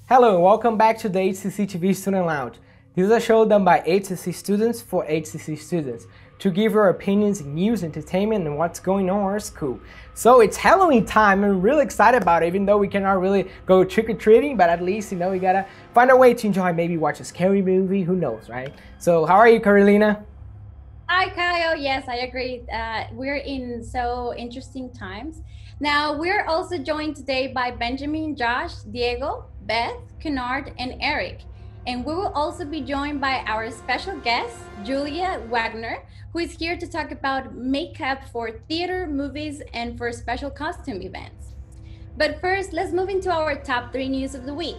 Hello and welcome back to the HCCTV Student Lounge. This is a show done by HCC students for HCC students to give your opinions, news, entertainment, and what's going on in our school. So it's Halloween time and we're really excited about it, even though we cannot really go trick-or-treating, but at least, we gotta find a way to enjoy, maybe watch a scary movie, who knows, right? So how are you, Carolina? Hi, Kyle. Yes, I agree. We're in so interesting times. Now, we're also joined today by Benjamin, Josh, Diego, Beth, Kennard, and Eric. And we will also be joined by our special guest, Julia Wagener, who is here to talk about makeup for theater, movies, and for special costume events. But first, let's move into our top 3 news of the week.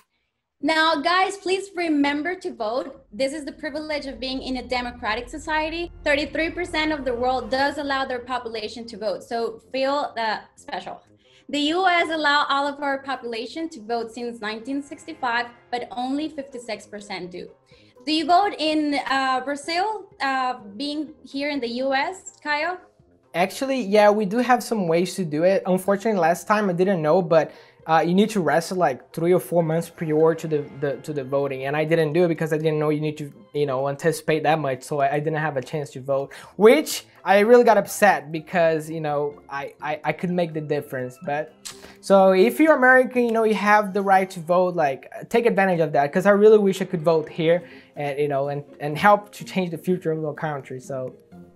Now, guys, please remember to vote. This is the privilege of being in a democratic society. 33% of the world does allow their population to vote, so feel special. The US allow all of our population to vote since 1965, but only 56% do. Do you vote in Brazil, being here in the US, Kyle? Actually, yeah, we do have some ways to do it. Unfortunately, last time I didn't know, but you need to rest like 3 or 4 months prior to the voting, and I didn't do it because I didn't know you need to anticipate that much, so I didn't have a chance to vote, which I really got upset because I could make the difference. But so if you're American, you have the right to vote. Like, take advantage of that, because I really wish I could vote here and and help to change the future of our country. So.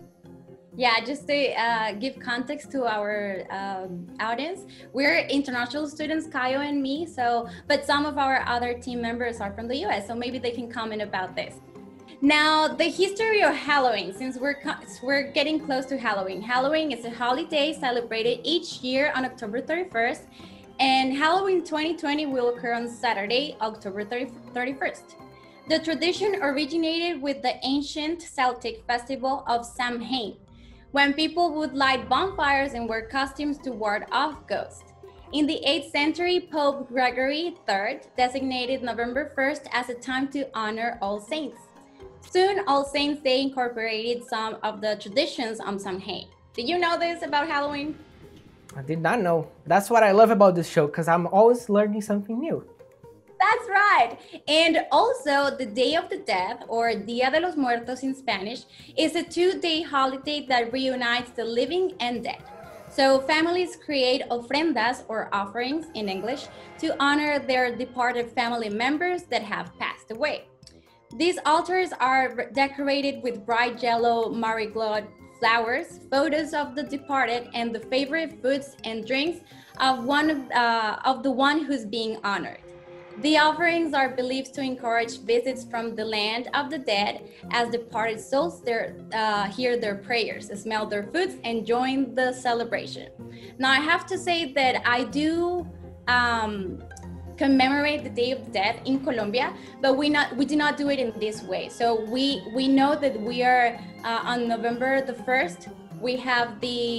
Yeah, just to give context to our audience, we're international students, Kayo and me. But some of our other team members are from the US, so maybe they can comment about this. Now, the history of Halloween, since we're getting close to Halloween. Halloween is a holiday celebrated each year on October 31st, and Halloween 2020 will occur on Saturday, October 31st. The tradition originated with the ancient Celtic festival of Samhain, when people would light bonfires and wear costumes to ward off ghosts. In the 8th century, Pope Gregory III designated November 1st as a time to honor All Saints. Soon, All Saints Day incorporated some of the traditions on Samhain. Did you know this about Halloween? I did not know. That's what I love about this show, because I'm always learning something new. That's right. And also, the Day of the Dead, or Día de los Muertos in Spanish, is a 2-day holiday that reunites the living and dead. So families create ofrendas, or offerings in English, to honor their departed family members that have passed away. These altars are decorated with bright yellow marigold flowers, photos of the departed, and the favorite foods and drinks of the one who's being honored. The offerings are believed to encourage visits from the land of the dead, as departed souls hear their prayers, smell their foods, and join the celebration. Now, I have to say that I do commemorate the Day of the Dead in Colombia, but we do not do it in this way. So we know that we are on November the 1st. We have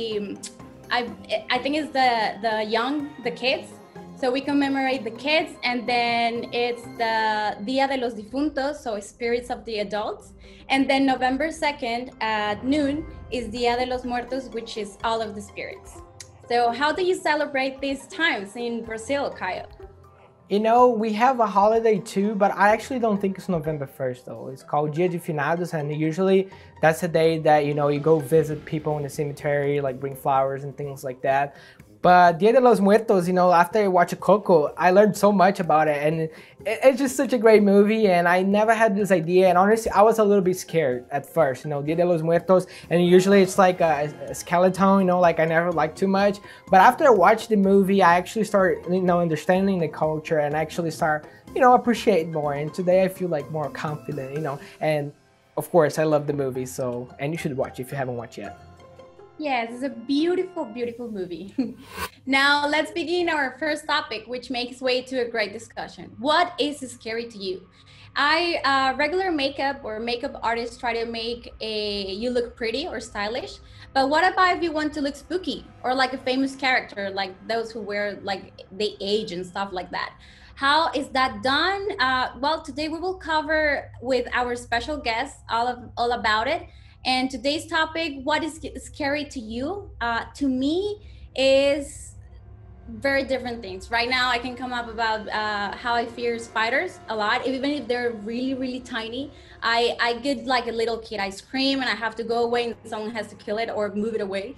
I think it's the kids. So we commemorate the kids, and then it's the Día de los Difuntos, so spirits of the adults. And then November 2nd at noon is Día de los Muertos, which is all of the spirits. So how do you celebrate these times in Brazil, Kyle? We have a holiday too, but I actually don't think it's November 1st though. It's called Dia de Finados, and usually that's the day that, you go visit people in the cemetery, like bring flowers and things like that. But Dia de los Muertos, after I watched Coco, I learned so much about it, and it's just such a great movie, and I never had this idea, and honestly, I was a little bit scared at first, Dia de los Muertos, and usually it's like a skeleton, like I never liked too much, but after I watched the movie, I actually started, understanding the culture, and actually start, appreciate more, and today I feel like more confident, and of course, I love the movie, and you should watch it if you haven't watched yet. Yes, it's a beautiful, beautiful movie. Now, let's begin our first topic, which makes way to a great discussion. What is scary to you? Regular makeup or makeup artists try to make you look pretty or stylish, but what about if you want to look spooky or like a famous character, like those who wear like they age and stuff like that? How is that done? Well, today we will cover with our special guests all about it. And today's topic, what is scary to you? To me is very different things. Right now, I can come up about how I fear spiders a lot, even if they're really, really tiny. I get like a little kid. I scream and I have to go away, and someone has to kill it or move it away.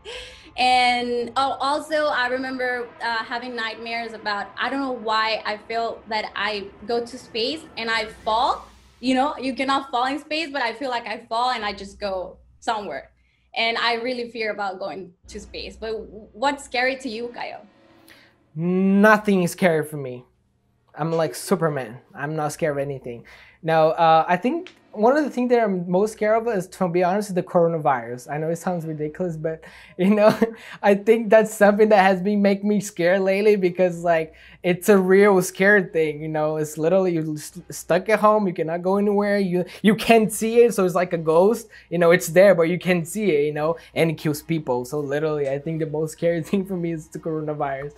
And also, I remember having nightmares about, I don't know why I feel that I go to space and I fall. You know, you cannot fall in space, but I feel like I fall and I just go somewhere. And I really fear about going to space. But what's scary to you, Kayo? Nothing is scary for me. I'm like Superman. I'm not scared of anything. Now, I think one of the things that I'm most scared of is, to be honest, the coronavirus. I know it sounds ridiculous, but I think that's something that has been making me scared lately, because like it's a real scared thing. It's literally you're stuck at home. You cannot go anywhere. You can't see it, so it's like a ghost. It's there, but you can't see it. And it kills people. So literally, I think the most scary thing for me is the coronavirus.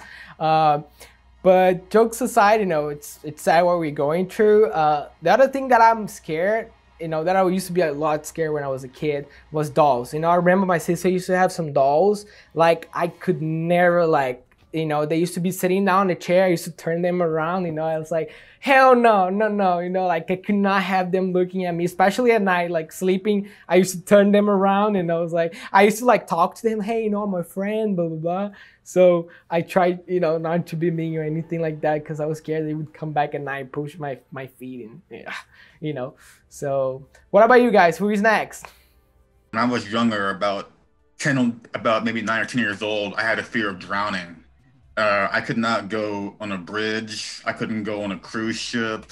But jokes aside, it's sad what we're going through. The other thing that I'm scared, that I used to be a lot scared when I was a kid, was dolls. I remember my sister used to have some dolls. Like, I could never, they used to be sitting down in the chair. I used to turn them around, I was like, hell no, like I could not have them looking at me, especially at night, like sleeping. I used to turn them around, and I was like, I used to like talk to them, hey, I'm my friend, blah, blah, blah. So I tried, not to be mean or anything like that, because I was scared they would come back at night, push my feet, and So what about you guys? Who is next? When I was younger, about maybe 9 or 10 years old, I had a fear of drowning. I could not go on a bridge. I couldn't go on a cruise ship.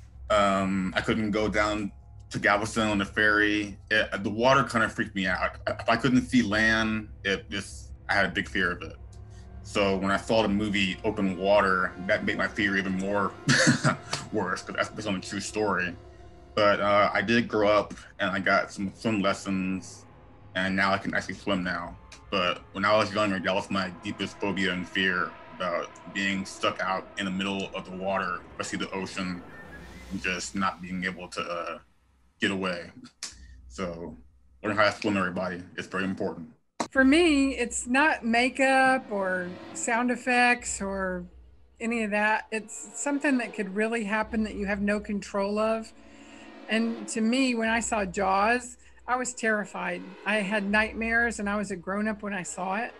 I couldn't go down to Galveston on the ferry. The water kind of freaked me out. If I couldn't see land, I had a big fear of it. So when I saw the movie Open Water, that made my fear even more worse, because that's on a true story. But I did grow up and I got some swim lessons, and now I can actually swim now. But when I was younger, that was my deepest phobia and fear, about being stuck out in the middle of the water, especially the ocean, and just not being able to get away. So learning how to swim, everybody, is very important. For me, it's not makeup or sound effects or any of that. It's something that could really happen that you have no control of. And to me, when I saw Jaws, I was terrified. I had nightmares, and I was a grown-up when I saw it.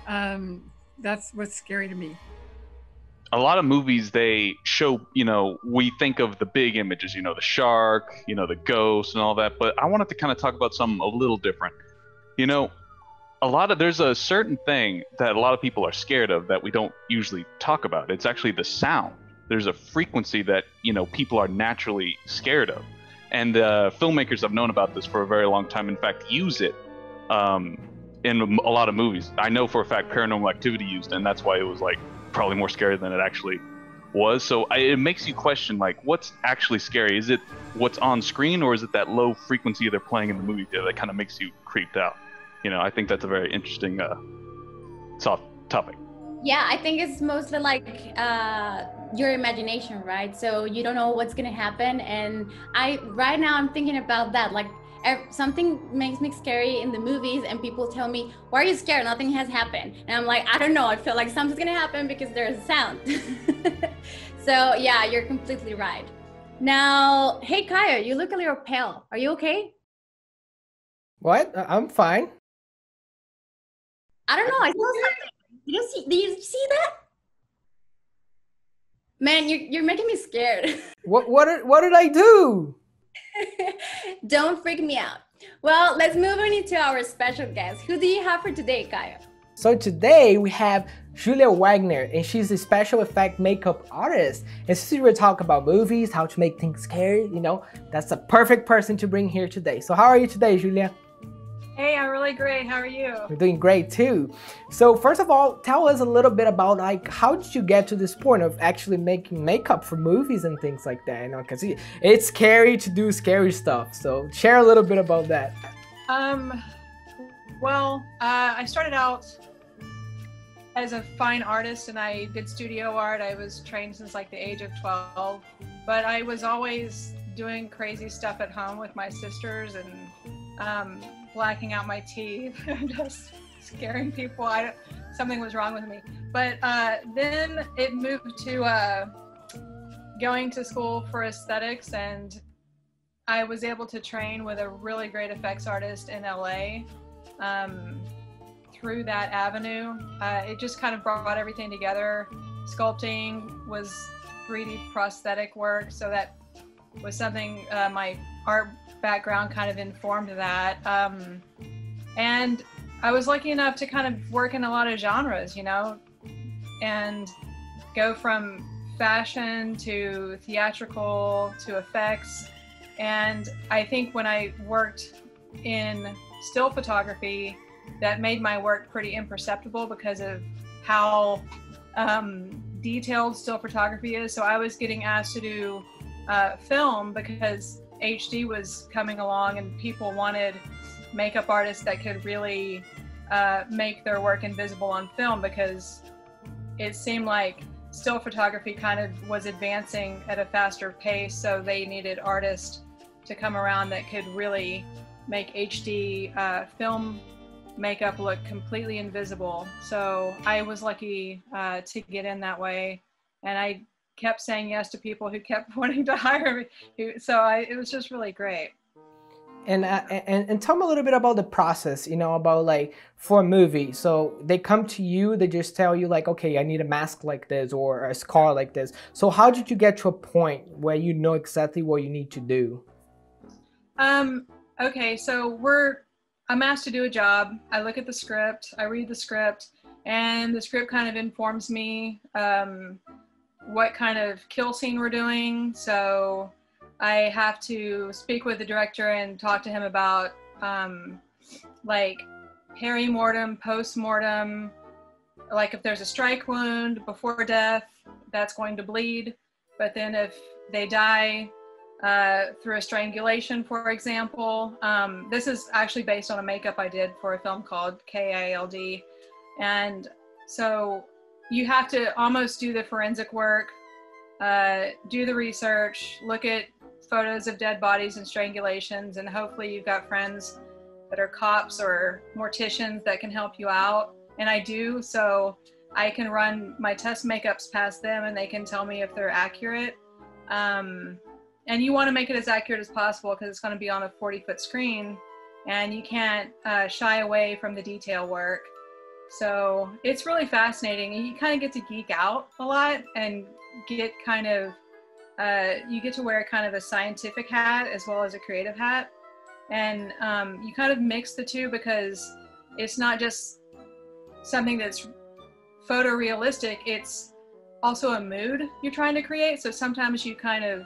That's what's scary to me. A lot of movies, they show, we think of the big images, the shark, the ghost and all that. But I wanted to kind of talk about something a little different. There's a certain thing that a lot of people are scared of that we don't usually talk about. It's actually the sound. There's a frequency that, people are naturally scared of. And filmmakers have known about this for a very long time. In fact, use it in a lot of movies. I know for a fact Paranormal Activity used it, and that's why it was like probably more scary than it actually was. So it makes you question, like, what's actually scary? Is it what's on screen, or is it that low frequency they're playing in the movie theater that kind of makes you creeped out? I think that's a very interesting soft topic. Yeah, I think it's mostly like your imagination, right? So you don't know what's gonna happen, and right now I'm thinking about that. Like, something makes me scary in the movies, and people tell me, "Why are you scared? Nothing has happened." And I'm like, I don't know. I feel like something's gonna happen because there's a sound. So yeah, you're completely right. Now, hey Kaya, you look a little pale. Are you okay? What? I'm fine. I don't know. I saw something. Did you see that? Man, you're making me scared. What did I do? Don't freak me out. Well, let's move on into our special guest. Who do you have for today, Kaya? So today we have Julia Wagener, and she's a special effect makeup artist. And since we're talking about movies, how to make things scary, that's the perfect person to bring here today. So how are you today, Julia? Hey, I'm really great. How are you? We're doing great too. So first of all, tell us a little bit about how did you get to this point of actually making makeup for movies and things like that? Because it's scary to do scary stuff. So share a little bit about that. Well, I started out as a fine artist, and I did studio art. I was trained since like the age of 12, but I was always doing crazy stuff at home with my sisters and blacking out my teeth, just scaring people. Something was wrong with me. But then it moved to going to school for aesthetics, and I was able to train with a really great effects artist in LA. Through that avenue, it just kind of brought everything together. Sculpting was 3D prosthetic work, so that was something my art background kind of informed that. And I was lucky enough to kind of work in a lot of genres, you know, and go from fashion to theatrical to effects. And I think when I worked in still photography, that made my work pretty imperceptible because of how detailed still photography is. So I was getting asked to do film because HD was coming along and people wanted makeup artists that could really make their work invisible on film, because it seemed like still photography kind of was advancing at a faster pace, so they needed artists to come around that could really make HD film makeup look completely invisible. So I was lucky to get in that way, and I kept saying yes to people who kept wanting to hire me. So it was just really great. And tell me a little bit about the process, you know, about like for a movie. So they come to you, they just tell you like, okay, I need a mask like this or a scar like this. So how did you get to a point where you know exactly what you need to do? Okay, so I'm asked to do a job. I look at the script, I read the script, and the script kind of informs me what kind of kill scene we're doing. So I have to speak with the director and talk to him about like peri-mortem, post-mortem, like if there's a strike wound before death, that's going to bleed. But then if they die through a strangulation, for example, this is actually based on a makeup I did for a film called KILD. And so you have to almost do the forensic work, do the research, look at photos of dead bodies and strangulations, and hopefully you've got friends that are cops or morticians that can help you out. And I do, so I can run my test makeups past them and they can tell me if they're accurate. And you want to make it as accurate as possible because it's going to be on a 40-foot screen, and you can't shy away from the detail work. So it's really fascinating, and you kind of get to geek out a lot and get kind of you get to wear kind of a scientific hat as well as a creative hat. And you kind of mix the two because it's not just something that's photorealistic, it's also a mood you're trying to create. So sometimes you kind of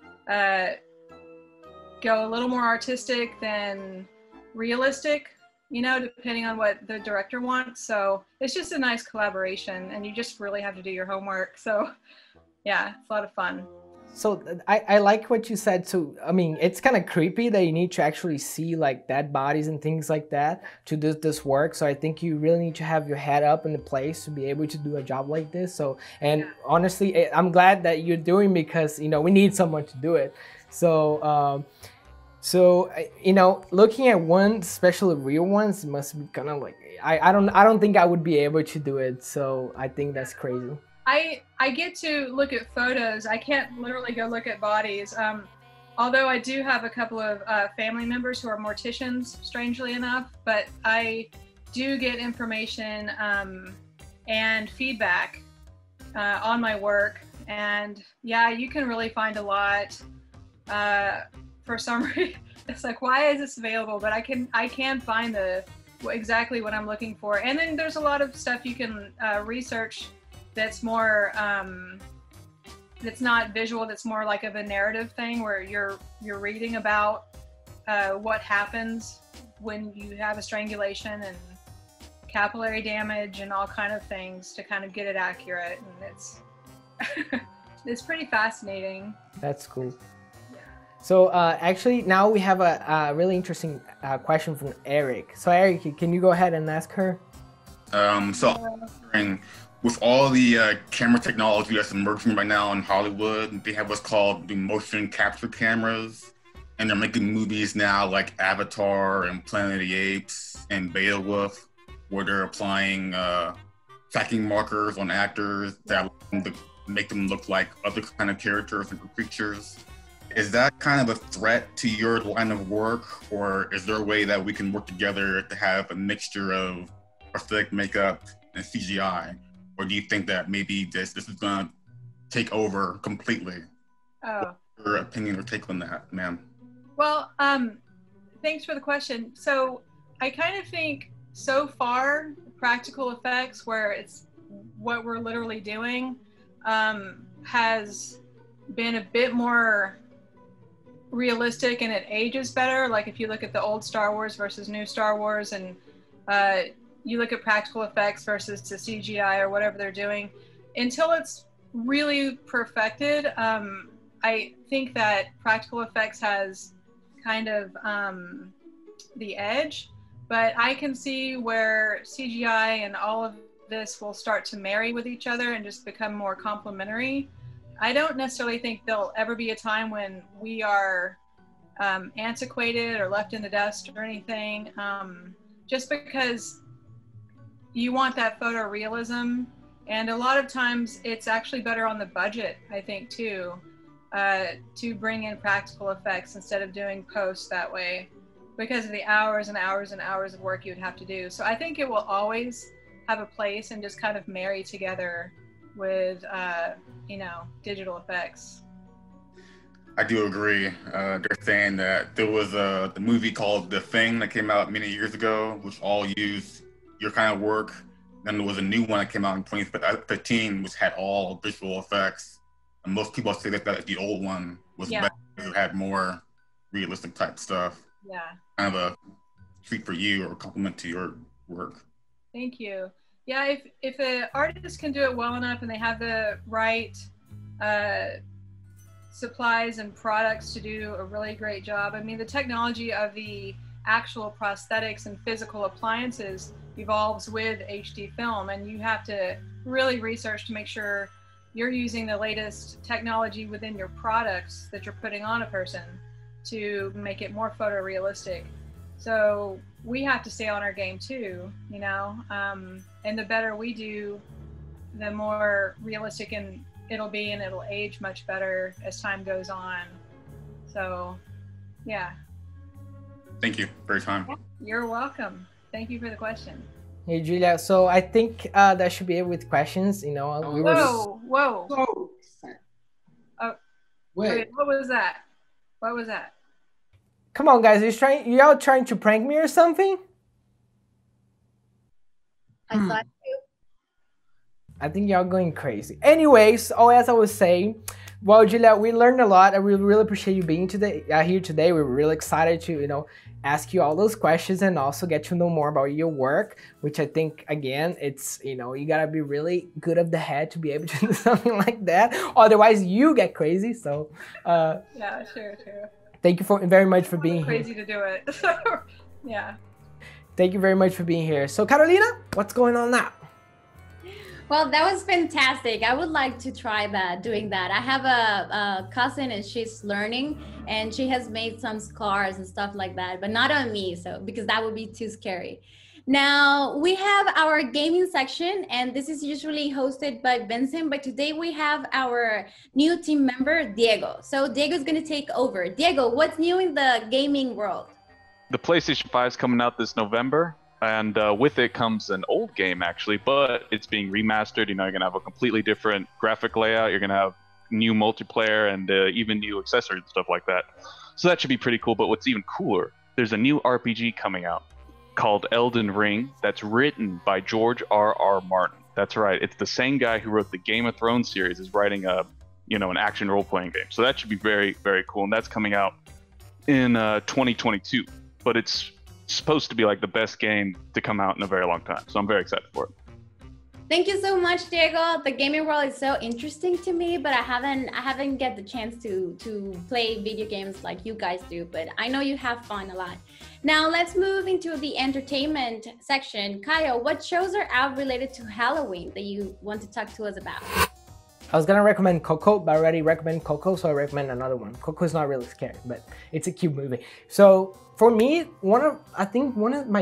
go a little more artistic than realistic, you know, depending on what the director wants. So it's just a nice collaboration, and you just really have to do your homework. So yeah, it's a lot of fun. So I like what you said too. I mean, it's kind of creepy that you need to actually see like dead bodies and things like that to do this work. So I think you really need to have your head up in the place to be able to do a job like this. So, and honestly, I'm glad that you're doing, because, you know, we need someone to do it. So, you know, looking at one, especially real ones, it must be kind of like, I don't think I would be able to do it. So I think that's crazy. I get to look at photos. I can't literally go look at bodies. Although I do have a couple of family members who are morticians, strangely enough, but I do get information and feedback on my work. And yeah, you can really find a lot. For some reason, it's like, why is this available? But I can find exactly what I'm looking for. And then there's a lot of stuff you can research that's more that's not visual, that's more like of a narrative thing where you're reading about what happens when you have a strangulation and capillary damage and all kind of things to kind of get it accurate. And it's it's pretty fascinating. That's cool. So actually now we have a really interesting question from Eric. So Eric, can you go ahead and ask her? With all the camera technology that's emerging right now in Hollywood, they have what's called the motion capture cameras, and they're making movies now like Avatar and Planet of the Apes and Beowulf, where they're applying tracking markers on actors that make them look like other kind of characters and creatures. Is that kind of a threat to your line of work, or is there a way that we can work together to have a mixture of prosthetic makeup and CGI? Or do you think that maybe this is gonna take over completely? Oh. Your opinion or take on that, ma'am? Well, thanks for the question. So I kind of think so far, practical effects, where it's what we're literally doing, has been a bit more realistic and it ages better. Like if you look at the old Star Wars versus new Star Wars, and you look at practical effects versus the CGI or whatever they're doing, until it's really perfected, I think that practical effects has kind of the edge, but I can see where CGI and all of this will start to marry with each other and just become more complementary. I don't necessarily think there'll ever be a time when we are antiquated or left in the dust or anything, just because you want that photorealism. And a lot of times it's actually better on the budget, I think, too, to bring in practical effects instead of doing post that way, because of the hours and hours and hours of work you would have to do. So I think it will always have a place and just kind of marry together with, you know, digital effects. I do agree. They're saying that there was the movie called The Thing that came out many years ago, which all used your kind of work. Then there was a new one that came out in 2015, which had all visual effects. And most people say that the old one was better because it had more realistic type stuff. Yeah. Kind of a treat for you or a compliment to your work. Thank you. Yeah, if an artist can do it well enough and they have the right supplies and products to do a really great job. I mean, the technology of the actual prosthetics and physical appliances evolves with HD film, and you have to really research to make sure you're using the latest technology within your products that you're putting on a person to make it more photorealistic. So we have to stay on our game too, you know, and the better we do, the more realistic and it'll be, and it'll age much better as time goes on. So, yeah. Thank you for your time. You're welcome. Thank you for the question. Hey, Julia. So I think that should be it with questions. You know, we were. Whoa. Oh, wait. What was that? What was that? Come on, guys. Y'all trying to prank me or something? I thought you. I think y'all going crazy. Anyways, as I was saying, well, Julia, we learned a lot. I really appreciate you being here today. We're really excited to, you know, ask you all those questions and also get to know more about your work, which I think, again, it's, you know, you gotta be really good of the head to be able to do something like that. Otherwise, you get crazy. So, yeah, sure. Thank you very much for being here. Crazy to do it. Yeah. Thank you very much for being here. So, Carolina, what's going on now? Well, that was fantastic. I would like to try doing that. I have a cousin and she's learning, and she has made some scars and stuff like that, but not on me, so because that would be too scary. Now we have our gaming section, and this is usually hosted by Vincent, but today we have our new team member, Diego. So Diego's going to take over. Diego, what's new in the gaming world? The PlayStation 5 is coming out this November. And with it comes an old game, actually, but it's being remastered. You know, you're going to have a completely different graphic layout. You're going to have new multiplayer and even new accessories and stuff like that. So that should be pretty cool. But what's even cooler, there's a new RPG coming out called Elden Ring that's written by George R.R. Martin. That's right. It's the same guy who wrote the Game of Thrones series is writing an action role-playing game. So that should be very, very cool. And that's coming out in 2022. But it's supposed to be like the best game to come out in a very long time, so I'm very excited for it. Thank you so much, Diego. The gaming world is so interesting to me, but I haven't get the chance to play video games like you guys do, but I know you have fun a lot. Now let's move into the entertainment section. Kyle, what shows are out related to Halloween that you want to talk to us about? I was gonna recommend Coco, but I already recommend Coco, so I recommend another one. Coco is not really scary, but it's a cute movie. So for me, one of my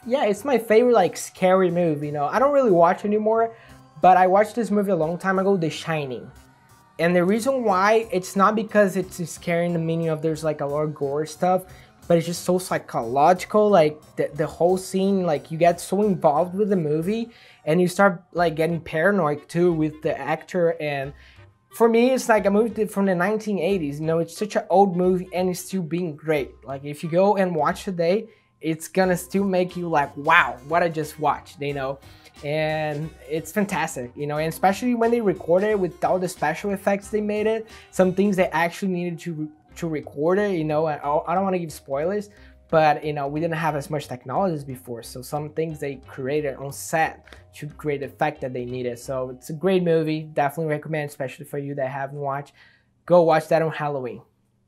yeah, it's my favorite like scary movie. You know, I don't really watch anymore, but I watched this movie a long time ago, The Shining. And the reason why, it's not because it's scary in the meaning of there's like a lot of gore stuff, but it's just so psychological. Like the whole scene, like you get so involved with the movie and you start like getting paranoid too with the actor. And for me, it's like a movie from the 1980s. You know, it's such an old movie and it's still being great. Like if you go and watch today, it's gonna still make you like, wow, what I just watched, you know? And it's fantastic, you know, and especially when they recorded it with all the special effects they made it, some things they actually needed to record it, you know. I don't want to give spoilers, but you know, we didn't have as much technology as before, so some things they created on set to create the effect that they needed. So it's a great movie, definitely recommend, especially for you that haven't watched. Go watch that on Halloween.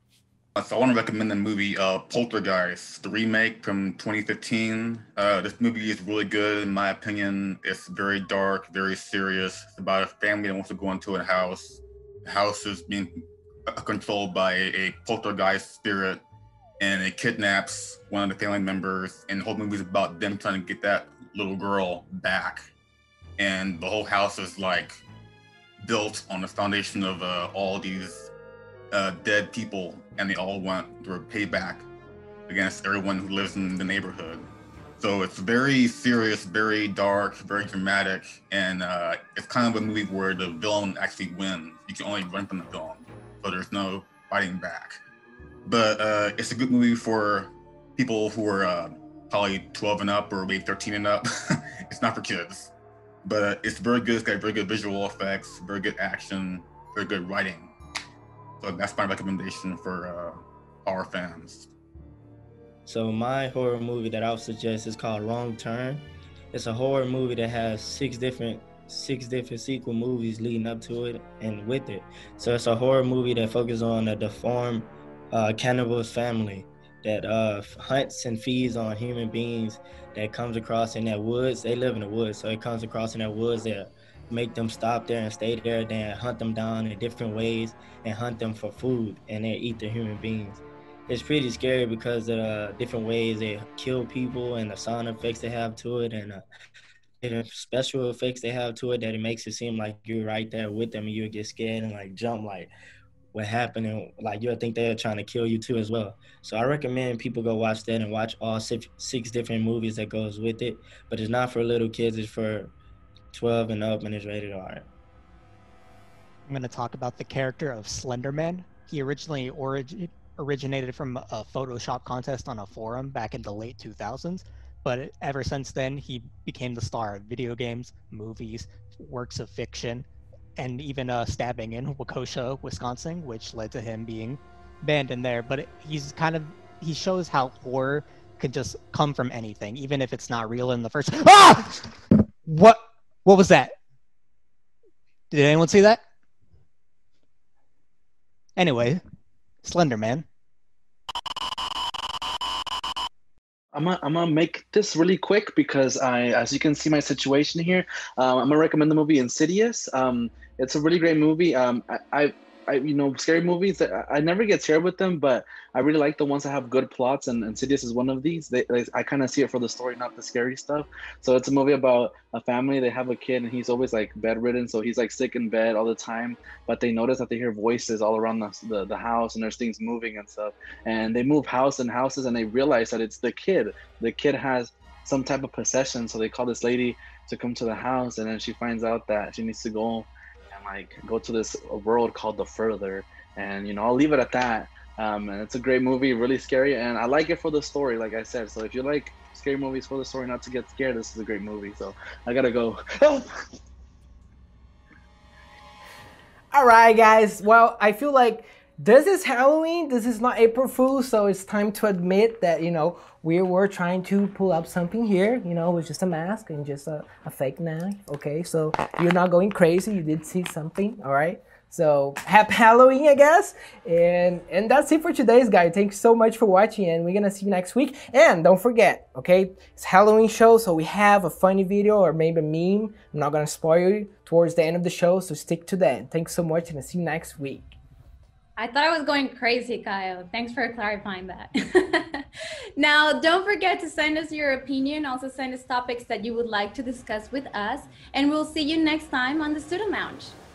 So I want to recommend the movie Poltergeist, the remake from 2015. This movie is really good, in my opinion. It's very dark, very serious. It's about a family that wants to go into a house. The house is being controlled by a poltergeist spirit, and it kidnaps one of the family members. And the whole movie is about them trying to get that little girl back. And the whole house is like built on the foundation of all these dead people, and they all want to payback against everyone who lives in the neighborhood. So it's very serious, very dark, very dramatic, and it's kind of a movie where the villain actually wins. You can only run from the villain, so there's no fighting back. But it's a good movie for people who are probably 12 and up or maybe 13 and up. It's not for kids, but it's very good. It's got very good visual effects, very good action, very good writing. So that's my recommendation for horror fans. So my horror movie that I would suggest is called Wrong Turn. It's a horror movie that has six different sequel movies leading up to it and with it. So it's a horror movie that focuses on a deformed cannibals family that hunts and feeds on human beings that comes across in their woods. They live in the woods, so it comes across in their woods that make them stop there and stay there, then hunt them down in different ways and hunt them for food, and they eat the human beings. It's pretty scary because of the different ways they kill people and the sound effects they have to it, and the special effects they have to it, that it makes it seem like you're right there with them and you'll get scared and like jump like what happened, and like you'll think they're trying to kill you too as well. So I recommend people go watch that and watch all six different movies that goes with it. But it's not for little kids, it's for 12 and up, and it's rated R. I'm going to talk about the character of Slenderman. He originally originated from a Photoshop contest on a forum back in the late 2000s, but ever since then he became the star of video games, movies, works of fiction, and even stabbing in Waukesha, Wisconsin, which led to him being banned in there. But he shows how horror can just come from anything, even if it's not real in the first. Ah! What was that? Did anyone see that? Anyway, Slenderman. I'm gonna make this really quick because as you can see my situation here, I'm gonna recommend the movie Insidious. It's a really great movie. Scary movies, I never get scared with them, but I really like the ones that have good plots, and Insidious is one of these. I kind of see it for the story, not the scary stuff. So it's a movie about a family. They have a kid, and he's always like bedridden, so he's like sick in bed all the time. But they notice that they hear voices all around the house, and there's things moving and stuff. And they move houses, and they realize that it's the kid. The kid has some type of possession, so they call this lady to come to the house, and then she finds out that she needs to go to this world called The Further. And I'll leave it at that. And it's a great movie, really scary, and I like it for the story, like I said. So if you like scary movies for the story, not to get scared, this is a great movie. So I gotta go. All right, guys. Well, I feel like this is Halloween. This is not April Fool's, so it's time to admit that, we were trying to pull up something here, with just a mask and just a fake knife. Okay, so you're not going crazy. You did see something, all right? So happy Halloween, I guess. And that's it for today's guys. Thanks so much for watching, and we're gonna see you next week. And don't forget, okay, it's Halloween show, so we have a funny video or maybe a meme. I'm not gonna spoil you towards the end of the show, so stick to that. Thanks so much, and I'll see you next week. I thought I was going crazy, Kyle. Thanks for clarifying that. Now, don't forget to send us your opinion. Also send us topics that you would like to discuss with us. And we'll see you next time on the Student Lounge.